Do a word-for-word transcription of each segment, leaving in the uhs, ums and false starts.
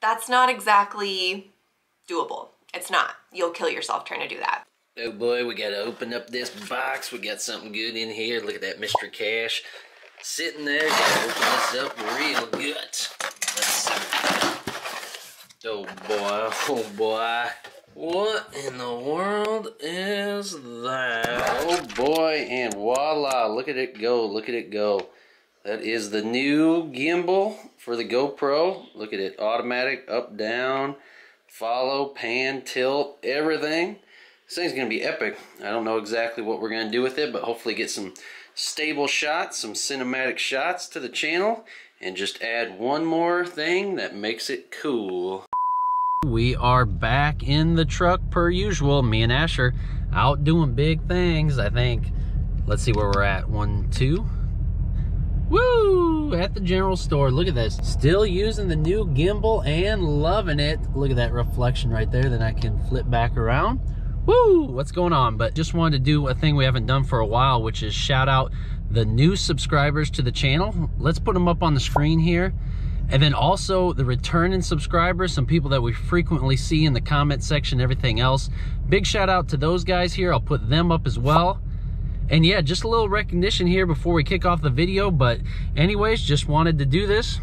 that's not exactly doable. It's not. You'll kill yourself trying to do that. Oh boy, we gotta open up this box. We got something good in here. Look at that Mister Cash sitting there. Gotta open this up real good. Let's see. Oh boy, oh boy. What in the world is that? Oh boy, and voila, look at it go, look at it go. That is the new gimbal for the GoPro. Look at it, automatic, up, down, follow, pan, tilt, everything. This thing's gonna be epic. I don't know exactly what we're gonna do with it, but hopefully get some stable shots, some cinematic shots to the channel, and just add one more thing that makes it cool. We are back in the truck per usual. Me and Asher out doing big things, I think. Let's see where we're at. One, two. Woo! At the general store. Look at this. Still using the new gimbal and loving it. Look at that reflection right there. Then I can flip back around. Woo! What's going on? But just wanted to do a thing we haven't done for a while, which is shout out the new subscribers to the channel. Let's put them up on the screen here. And then also the returning subscribers, some people that we frequently see in the comment section, everything else. Big shout out to those guys here. I'll put them up as well. And yeah, just a little recognition here before we kick off the video. But anyways, just wanted to do this.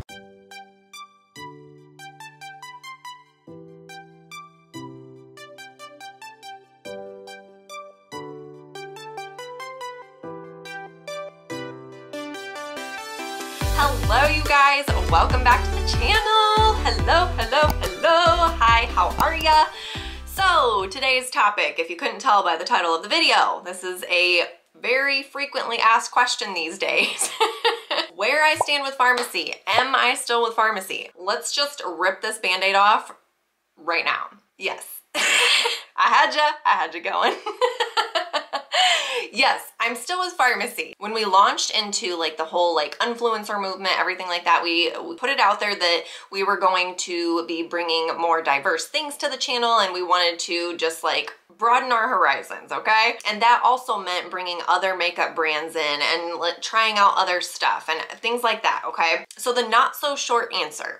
Hello you guys, welcome back to the channel. Hello, hello, hello. Hi, how are ya? So today's topic, if you couldn't tell by the title of the video, this is a very frequently asked question these days. Where I stand with pharmacy. Am I still with pharmacy? Let's just rip this band-aid off right now. Yes. I had ya, I had you going. Yes, I'm still with pharmacy. When we launched into like the whole like influencer movement, everything like that, we, we put it out there that we were going to be bringing more diverse things to the channel, and we wanted to just like broaden our horizons, okay? And that also meant bringing other makeup brands in and like, trying out other stuff and things like that, okay? So the not so short answer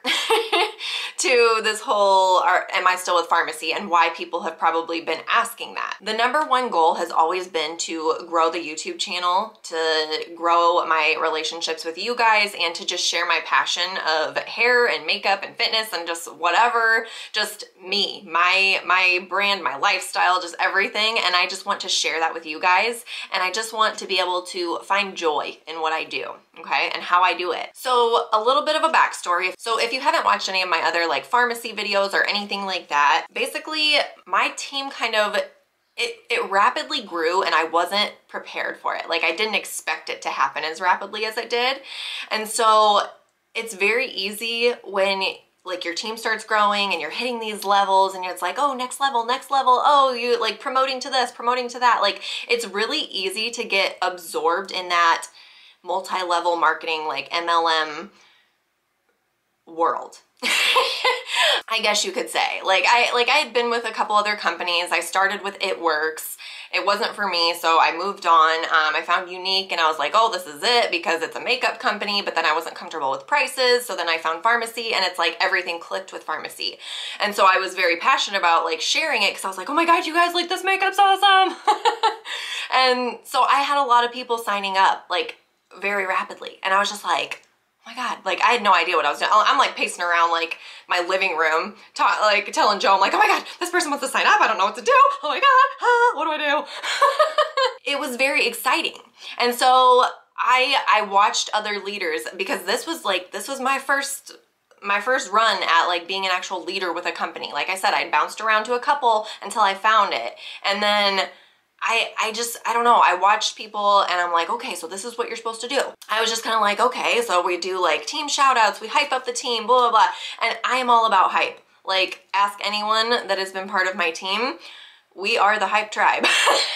to this whole, are, am I still with pharmacy, and why people have probably been asking that. The number one goal has always been to grow the YouTube channel, to grow my relationships with you guys, and to just share my passion of hair and makeup and fitness and just whatever, just me, my, my brand, my lifestyle, just everything. And I just want to share that with you guys. And I just want to be able to find joy in what I do, okay? And how I do it. So a little bit of a backstory. So if you haven't watched any of my other like pharmacy videos or anything like that, basically my team kind of, It, it rapidly grew and I wasn't prepared for it. Like I didn't expect it to happen as rapidly as it did. And so it's very easy when like your team starts growing and you're hitting these levels and it's like, oh, next level, next level. Oh, you like promoting to this, promoting to that. Like it's really easy to get absorbed in that multi-level marketing, like M L M world. I guess you could say. Like I like I had been with a couple other companies. I started with It Works. It wasn't for me, so I moved on. Um, I found Younique and I was like, oh, this is it, because it's a makeup company, but then I wasn't comfortable with prices. So then I found pharmacy, and it's like everything clicked with pharmacy. And so I was very passionate about like sharing it, because I was like, oh my God, you guys, like this makeup's awesome. And so I had a lot of people signing up like very rapidly. And I was just like, oh my God, like I had no idea what I was doing. I'm like pacing around like my living room, ta like telling Joe, I'm like, oh my God, this person wants to sign up. I don't know what to do. Oh my God, ah, what do I do? It was very exciting. And so I, I watched other leaders, because this was like, this was my first, my first run at like being an actual leader with a company. Like I said, I bounced around to a couple until I found it. And then I, I just, I don't know, I watched people and I'm like, okay, so this is what you're supposed to do. I was just kind of like, okay, so we do like team shout outs, we hype up the team, blah, blah, blah. And I am all about hype. Like ask anyone that has been part of my team. We are the hype tribe.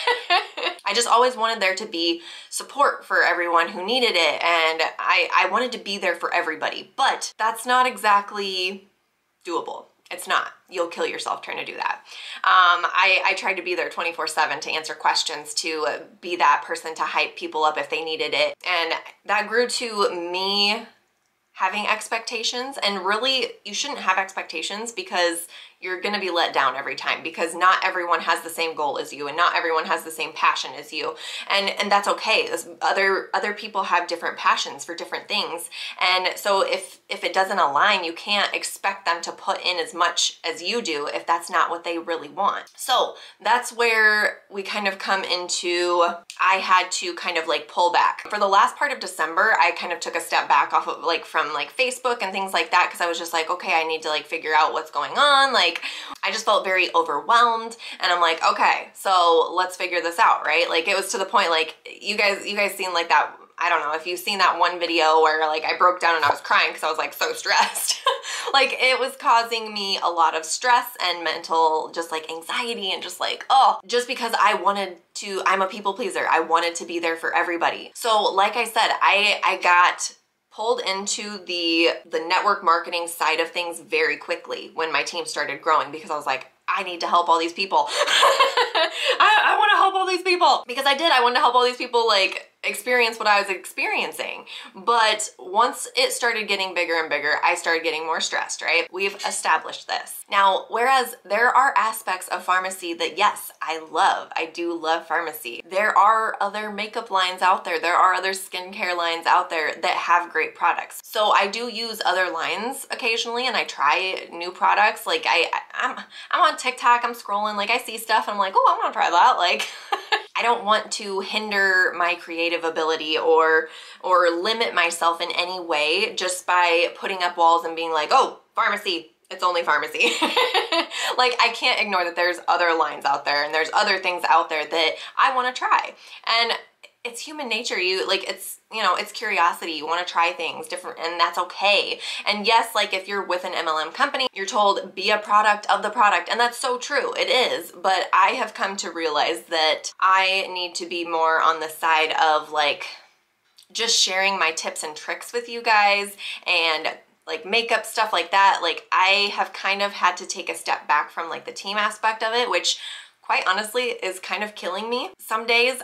I just always wanted there to be support for everyone who needed it. And I, I wanted to be there for everybody, but that's not exactly doable. It's not. You'll kill yourself trying to do that. Um, I, I tried to be there twenty-four seven to answer questions, to be that person to hype people up if they needed it. And that grew to me having expectations, and really you shouldn't have expectations because you're gonna be let down every time, because not everyone has the same goal as you and not everyone has the same passion as you, and and that's okay. Other other people have different passions for different things, and so if if it doesn't align, you can't expect them to put in as much as you do if that's not what they really want. So that's where we kind of come into, I had to kind of like pull back. For the last part of December, I kind of took a step back off of like from like Facebook and things like that, because I was just like, okay, I need to like figure out what's going on. Like I just felt very overwhelmed, and I'm like, okay, so let's figure this out, right? Like it was to the point, like you guys, you guys seen like that, I don't know if you've seen that one video where like I broke down and I was crying because I was like so stressed. Like it was causing me a lot of stress and mental just like anxiety, and just like, oh, just because I wanted to, I'm a people pleaser. I wanted to be there for everybody. So like I said, I, I got pulled into the, the network marketing side of things very quickly when my team started growing, because I was like, I need to help all these people. I, I want to help all these people, because I did. I wanted to help all these people like experience what I was experiencing. But once it started getting bigger and bigger, I started getting more stressed, right? We've established this. Now, whereas there are aspects of pharmacy that, yes, I love. I do love pharmacy. There are other makeup lines out there. There are other skincare lines out there that have great products. So I do use other lines occasionally, and I try new products. Like I, I'm, I'm on TikTok, I'm scrolling, like I see stuff and I'm like, oh, I'm gonna try that. Like, I don't want to hinder my creative ability or or limit myself in any way just by putting up walls and being like, oh, pharmacy, it's only pharmacy. Like I can't ignore that there's other lines out there and there's other things out there that I want to try. And it's human nature. You like, it's, you know, it's curiosity. You want to try things different, and that's okay. And yes, like if you're with an M L M company, you're told be a product of the product, and that's so true. It is. But I have come to realize that I need to be more on the side of like just sharing my tips and tricks with you guys, and like makeup stuff like that. Like I have kind of had to take a step back from like the team aspect of it, which quite honestly is kind of killing me. Some days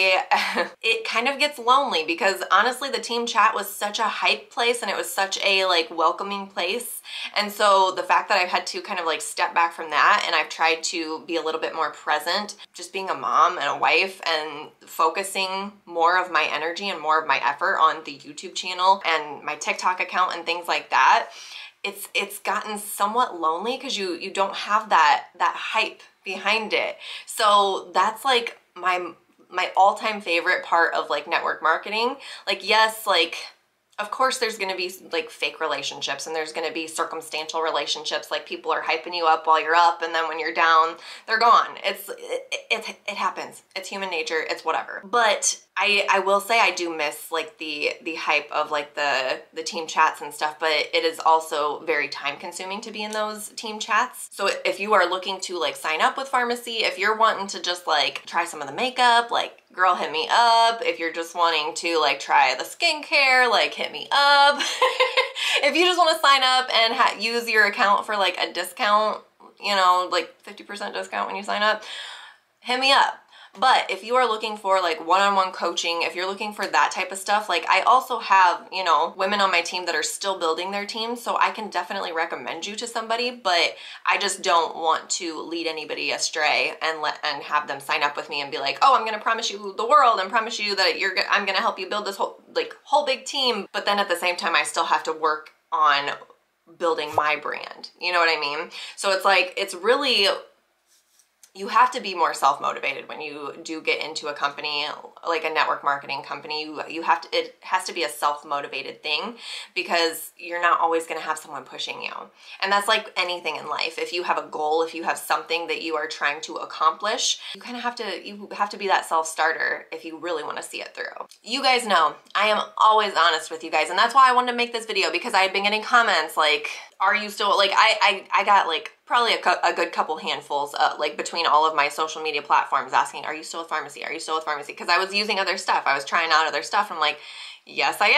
I, it kind of gets lonely, because honestly the team chat was such a hype place and it was such a like welcoming place. And so the fact that I've had to kind of like step back from that, and I've tried to be a little bit more present, just being a mom and a wife, and focusing more of my energy and more of my effort on the YouTube channel and my TikTok account and things like that, it's it's gotten somewhat lonely, because you you don't have that that hype behind it. So that's like my my all-time favorite part of like network marketing. Like yes, like of course there's going to be like fake relationships, and there's going to be circumstantial relationships, like people are hyping you up while you're up, and then when you're down they're gone. It's it, it, it happens. It's human nature. It's whatever. But I, I will say I do miss like the the hype of like the the team chats and stuff, but it is also very time consuming to be in those team chats. So if you are looking to like sign up with pharmacy, if you're wanting to just like try some of the makeup, like girl, hit me up. If you're just wanting to like try the skincare, like hit me up. If you just want to sign up and ha use your account for like a discount, you know, like fifty percent discount when you sign up, hit me up. But if you are looking for like one-on-one coaching, if you're looking for that type of stuff, like I also have, you know, women on my team that are still building their teams, so I can definitely recommend you to somebody, but I just don't want to lead anybody astray and let and have them sign up with me and be like, oh, I'm gonna promise you the world and promise you that you're I'm gonna help you build this whole like whole big team, but then at the same time I still have to work on building my brand. You know what I mean? So it's like, it's really, you have to be more self-motivated when you do get into a company, like a network marketing company. You, you have to, it has to be a self-motivated thing, because you're not always going to have someone pushing you. And that's like anything in life. If you have a goal, if you have something that you are trying to accomplish, you kind of have to, you have to be that self-starter if you really want to see it through. You guys know, I am always honest with you guys. And that's why I wanted to make this video, because I had been getting comments like, are you still, like, I, I, I got like probably a, a good couple handfuls, uh, like between all of my social media platforms, asking, are you still with pharmacy? Are you still with pharmacy? Because I was using other stuff. I was trying out other stuff. I'm like, yes, I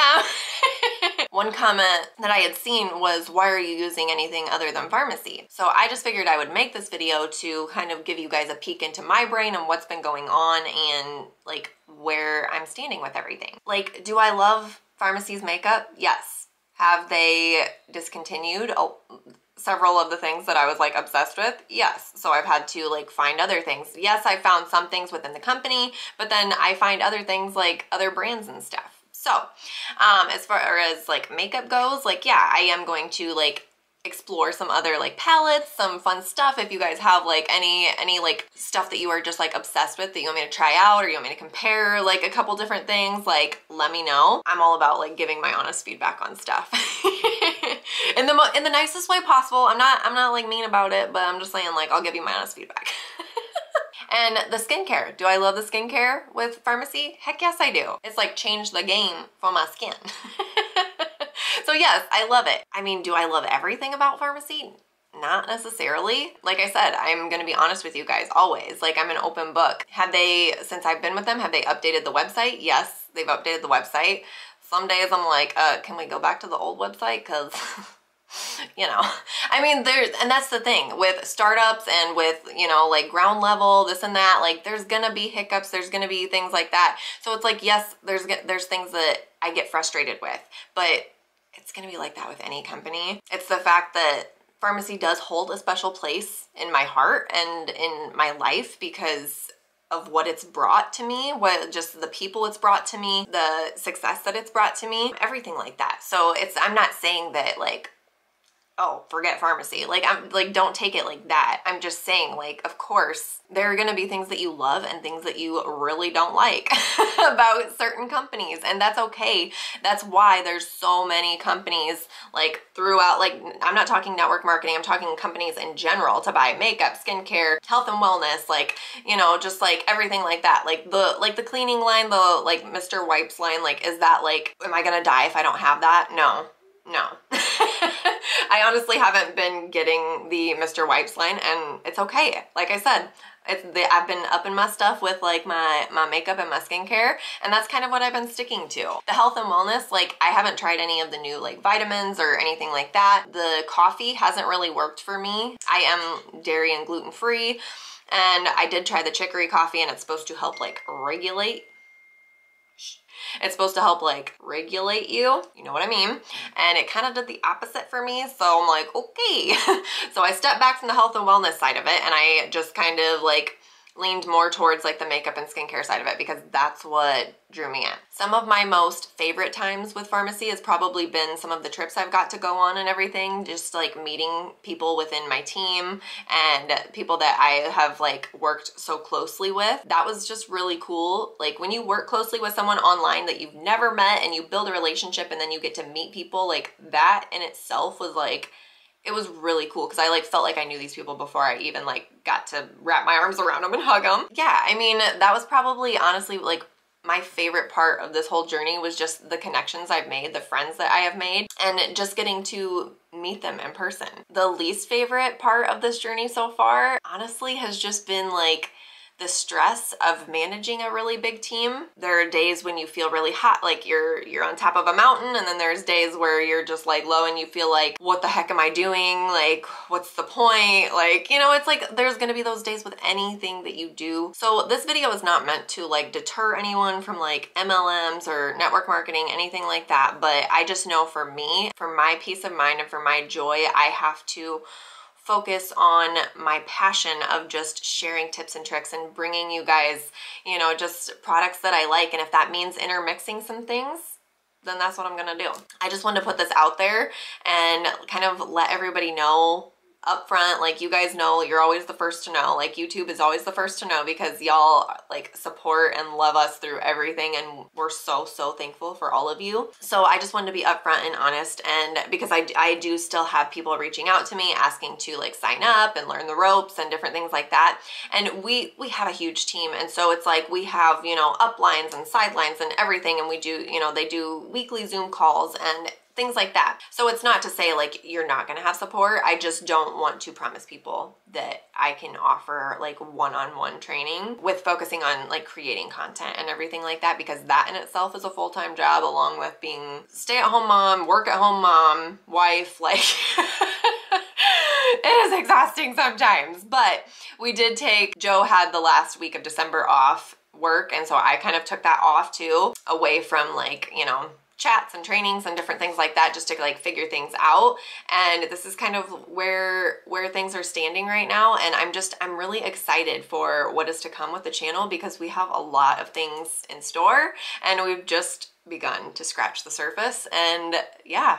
am. One comment that I had seen was, why are you using anything other than pharmacy? So I just figured I would make this video to kind of give you guys a peek into my brain and what's been going on and like where I'm standing with everything. Like, do I love pharmacy's makeup? Yes. Have they discontinued oh, several of the things that I was like obsessed with? Yes. So I've had to like find other things. Yes, I found some things within the company, but then I find other things like other brands and stuff. So um, as far as like makeup goes, like, yeah, I am going to like explore some other like palettes, some fun stuff. If you guys have like any any like stuff that you are just like obsessed with that you want me to try out, or you want me to compare like a couple different things, like let me know. I'm all about like giving my honest feedback on stuff in the mo in the nicest way possible. I'm not I'm not like mean about it, but I'm just saying like I'll give you my honest feedback. And the skincare. Do I love the skincare with Farmacy? Heck yes, I do. It's like changed the game for my skin. So yes, I love it. I mean, do I love everything about Farmacy? Not necessarily. Like I said, I'm gonna be honest with you guys always. Like, I'm an open book. Have they, since I've been with them, have they updated the website? Yes, they've updated the website. Some days I'm like, uh, can we go back to the old website? Cause you know, I mean, there's, and that's the thing with startups and with, you know, like ground level, this and that, like there's gonna be hiccups, there's gonna be things like that. So it's like, yes, there's, there's things that I get frustrated with, but it's gonna be like that with any company. It's the fact that Farmacy does hold a special place in my heart and in my life because of what it's brought to me, what just the people it's brought to me, the success that it's brought to me, everything like that. So it's, I'm not saying that like, oh, forget Farmacy. Like, I'm like, don't take it like that. I'm just saying, like, of course, there are going to be things that you love and things that you really don't like about certain companies. And that's okay. That's why there's so many companies like throughout, like, I'm not talking network marketing. I'm talking companies in general to buy makeup, skincare, health and wellness, like, you know, just like everything like that. Like the, like the cleaning line, the like Mister Wipes line, like, is that like, am I going to die if I don't have that? No. No. I honestly haven't been getting the Mister Wipes line, and it's okay. Like I said, it's the, I've been upping my stuff with like my, my makeup and my skincare, and that's kind of what I've been sticking to. The health and wellness, like I haven't tried any of the new like vitamins or anything like that. The coffee hasn't really worked for me. I am dairy and gluten free, and I did try the chicory coffee, and it's supposed to help like regulate It's supposed to help like regulate you, you know what I mean? And it kind of did the opposite for me. So I'm like, okay. So I stepped back from the health and wellness side of it, and I just kind of like leaned more towards like the makeup and skincare side of it because that's what drew me in. Some of my most favorite times with Farmacy has probably been some of the trips I've got to go on and everything, just like meeting people within my team and people that I have like worked so closely with. That was just really cool. Like when you work closely with someone online that you've never met and you build a relationship and then you get to meet people, like that in itself was like, it was really cool because I like felt like I knew these people before I even like got to wrap my arms around them and hug them. Yeah, I mean, that was probably honestly like my favorite part of this whole journey was just the connections I've made, the friends that I have made, and just getting to meet them in person. The least favorite part of this journey so far, honestly, has just been like the stress of managing a really big team. There are days when you feel really hot, like you're you're on top of a mountain, and then there's days where you're just like low and you feel like, what the heck am I doing? Like, what's the point? Like, you know, it's like there's gonna be those days with anything that you do. So this video is not meant to like deter anyone from like M L Ms or network marketing, anything like that, but I just know for me, for my peace of mind and for my joy, I have to focus on my passion of just sharing tips and tricks and bringing you guys, you know, just products that I like. And if that means intermixing some things, then that's what I'm gonna do. I just wanted to put this out there and kind of let everybody know up front, like you guys know, you're always the first to know. Like YouTube is always the first to know because y'all like support and love us through everything, and we're so so thankful for all of you. So I just wanted to be upfront and honest, and because I, I do still have people reaching out to me asking to like sign up and learn the ropes and different things like that, and we we have a huge team, and so it's like we have, you know, uplines and sidelines and everything, and we do, you know, they do weekly Zoom calls and things like that. So it's not to say like you're not gonna have support. I just don't want to promise people that I can offer like one-on-one training with focusing on like creating content and everything like that, because that in itself is a full-time job along with being stay-at-home mom, work-at-home mom, wife, like it is exhausting sometimes. But we did take, Joe had the last week of December off work, and so I kind of took that off too, away from like, you know, chats and trainings and different things like that just to like figure things out. And this is kind of where where things are standing right now, and I'm just I'm really excited for what is to come with the channel because we have a lot of things in store and we've just begun to scratch the surface. And yeah.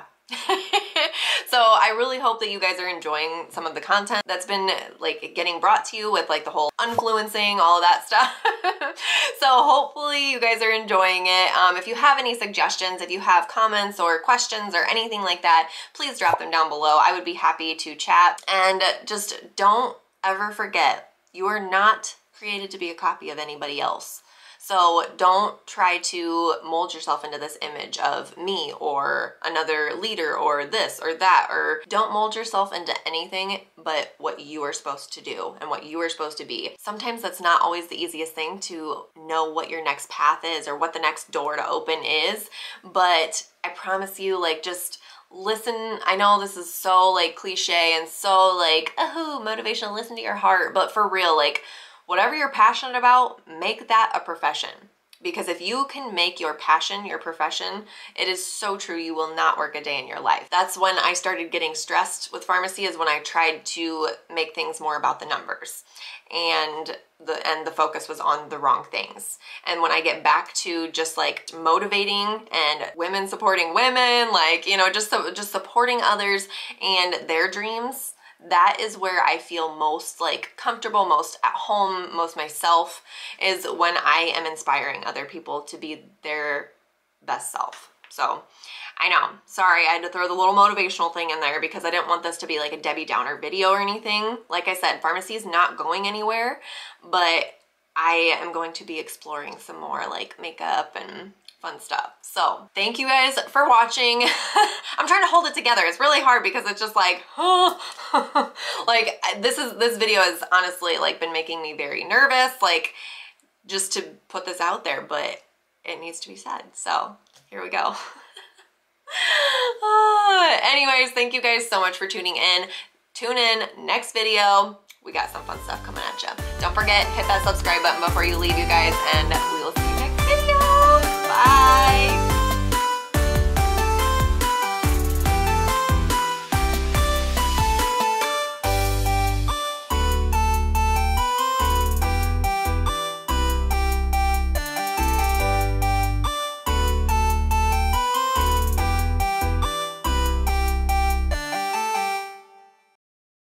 So I really hope that you guys are enjoying some of the content that's been like getting brought to you with like the whole influencing, all of that stuff. So hopefully you guys are enjoying it. Um, if you have any suggestions, if you have comments or questions or anything like that, please drop them down below. I would be happy to chat. And just don't ever forget, you are not created to be a copy of anybody else. So don't try to mold yourself into this image of me or another leader or this or that, or don't mold yourself into anything but what you are supposed to do and what you are supposed to be. Sometimes that's not always the easiest thing to know what your next path is or what the next door to open is, but I promise you, like, just listen. I know this is so like cliche and so like, oh, motivational, listen to your heart, but for real, like, whatever you're passionate about, make that a profession. Because if you can make your passion your profession, it is so true, you will not work a day in your life. That's when I started getting stressed with pharmacy, is when I tried to make things more about the numbers. And the and the focus was on the wrong things. And when I get back to just like motivating and women supporting women, like, you know, just so, just supporting others and their dreams, that is where I feel most like comfortable, most at home, most myself, is when I am inspiring other people to be their best self. So I know, sorry, I had to throw the little motivational thing in there because I didn't want this to be like a Debbie Downer video or anything. Like I said, pharmacy is not going anywhere, but I am going to be exploring some more like makeup and fun stuff. So thank you guys for watching. I'm trying to hold it together. It's really hard because it's just like, oh. Like this is this video has honestly like been making me very nervous, like just to put this out there, but it needs to be said. So here we go. Oh, anyways, thank you guys so much for tuning in. Tune in next video. We got some fun stuff coming at you. Don't forget, hit that subscribe button before you leave, you guys, and